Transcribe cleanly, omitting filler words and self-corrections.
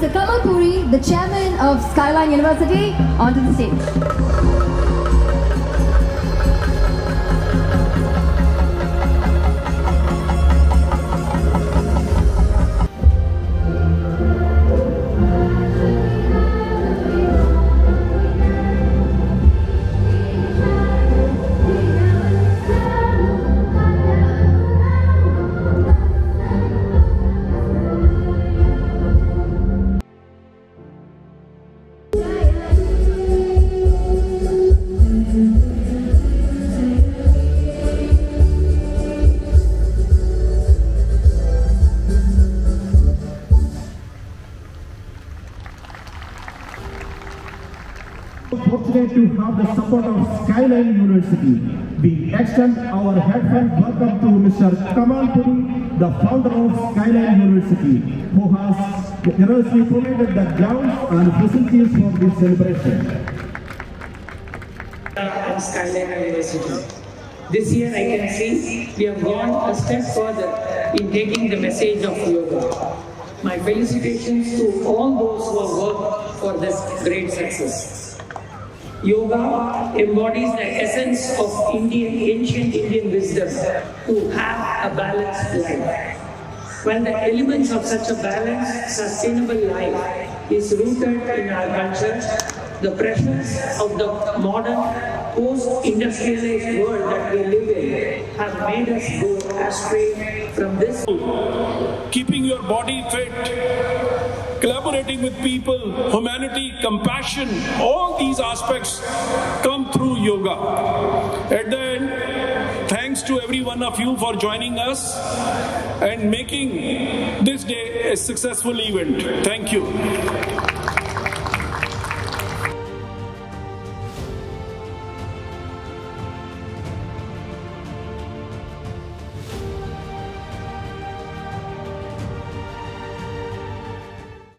Mr. Kamal Puri, the chairman of Skyline University, onto the stage. Fortunate to have the support of Skyline University. We extend our heartfelt welcome to Mr. Kamal Puri, the founder of Skyline University, who has generously provided the grounds and facilities for this celebration. Of Skyline University. This year I can see we have gone a step further in taking the message of yoga. My felicitations to all those who have worked for this great success. Yoga embodies the essence of ancient Indian wisdom to have a balanced life. When the elements of such a balanced, sustainable life is rooted in our culture, the pressures of the modern, post-industrialized world that we live in have made us go astray from this. Keeping your body fit, collaborating with people, humanity, compassion, all these aspects come through yoga. At the end, thanks to every one of you for joining us and making this day a successful event. Thank you.